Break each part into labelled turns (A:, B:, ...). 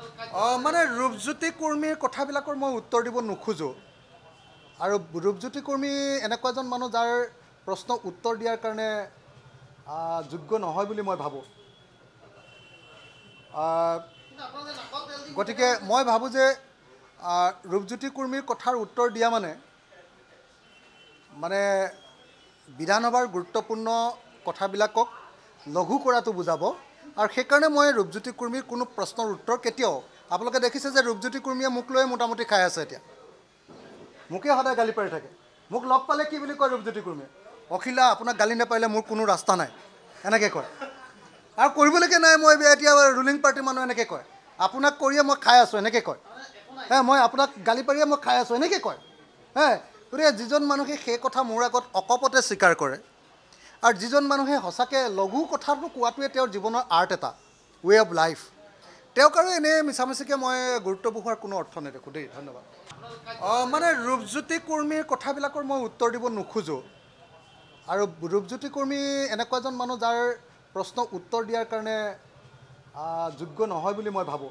A: মানে ৰূপজ্যোতি কৰ্মীৰ কথাবিলাকৰ মই উত্তৰ দিব নোখোজো আৰু ৰূপজ্যোতি কৰ্মী এনেকুৱা এজন মানুহ যাৰ প্ৰশ্ন উত্তৰ দিয়াৰ কাৰণে যোগ্য নহয় বুলি মই ভাবোঁ গতিকে মই ভাবোঁ যে ৰূপজ্যোতি কৰ্মীৰ কথাৰ উত্তৰ দিয়া মানে বিধানসভাৰ গুৰুত্বপূৰ্ণ কথাবিলাকক লঘু কৰাটো বুজাব আৰু সেইকাৰণে মই ৰূপজ্যোতি কৰ্মীৰ কোনো প্ৰশ্নৰ উত্তৰ কেতিয়াও আপোনালোকে দেখিছে যে ৰূপজ্যোতি কৰ্মীয়ে মোক লৈ মোটামুটি খাই আছে এতিয়া মোকে সদায় গালি পাৰি থাকে মোক লগ পালে কি বুলি কয় ৰূপজ্যোতি কৰ্মীয়ে অখিলা আপোনাক গালি নাপাৰিলে মোৰ কোনো ৰাস্তা নাই এনেকৈ কয় আৰু কৰিবলৈকে নাই মই এতিয়া ৰুলিং পাৰ্টিৰ মানুহ এনেকৈ কয় আপোনাক কৰিয়ে মই খাই আছোঁ এনেকৈ কয় মই আপোনাক গালি পাৰিয়ে মই খাই আছোঁ এনেকৈ কয় গতিকে যিজন মানুহে সেই কথা মোৰ আগত অকপতে স্বীকাৰ কৰে আৰু যিজন মানুহে সঁচাকৈ লঘু কথাটো কোৱাটোৱে তেওঁৰ জীৱনৰ আৰ্ট এটা ৱে অফ লাইফ তেওঁক আৰু এনেই মিছামিছিকৈ মই গুৰুত্ব বহোৱাৰ কোনো অৰ্থ নেদেখোঁ দেই ধন্যবাদ মানে ৰূপজ্যোতি কৰ্মীৰ কথাবিলাকৰ মই উত্তৰ দিব নোখোজো আৰু ৰূপজ্যোতি কৰ্মী এনেকুৱা এজন মানুহ যাৰ প্ৰশ্ন উত্তৰ দিয়াৰ কাৰণে যোগ্য নহয় বুলি মই ভাবোঁ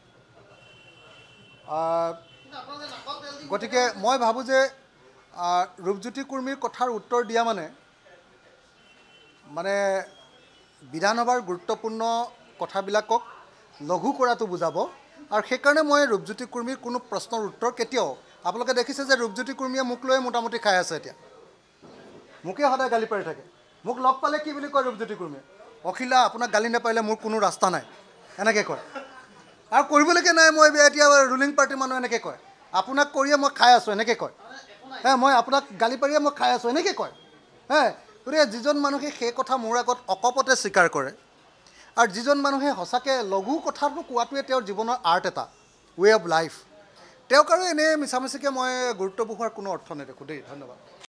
A: গতিকে মই ভাবোঁ যে ৰূপজ্যোতি কৰ্মীৰ কথাৰ উত্তৰ দিয়া মানে বিধানসভাৰ গুৰুত্বপূৰ্ণ কথাবিলাকক লঘু কৰাটো বুজাব আৰু সেইকাৰণে মই ৰূপজ্যোতি কৰ্মীৰ কোনো প্ৰশ্নৰ উত্তৰ কেতিয়াও আপোনালোকে দেখিছে যে ৰূপজ্যোতি কৰ্মীয়ে মোক লৈ মোটামুটি খাই আছে এতিয়া মোকে সদায় গালি পাৰি থাকে মোক লগ পালে কি বুলি কয় ৰূপজ্যোতি কৰ্মীয়ে অখিলা আপোনাক গালি নাপাৰিলে মোৰ কোনো ৰাস্তা নাই এনেকৈ কয় আৰু কৰিবলৈকে নাই মই এতিয়া ৰুলিং পাৰ্টিৰ মানুহ এনেকৈ কয় আপোনাক কৰিয়ে মই খাই আছোঁ এনেকৈ কয় মই আপোনাক গালি পাৰিয়ে মই খাই আছোঁ এনেকৈ কয় গতিকে যিজন মানুহে সেই কথা মোৰ আগত অকপতে স্বীকাৰ কৰে আৰু যিজন মানুহে সঁচাকৈ লঘু কথাটো কোৱাটোৱে তেওঁৰ জীৱনৰ আৰ্ট এটা ৱে অফ লাইফ তেওঁক আৰু এনেই মিছামিছিকৈ মই গুৰুত্ব বহোৱাৰ কোনো অৰ্থ নেদেখোঁ দেই ধন্যবাদ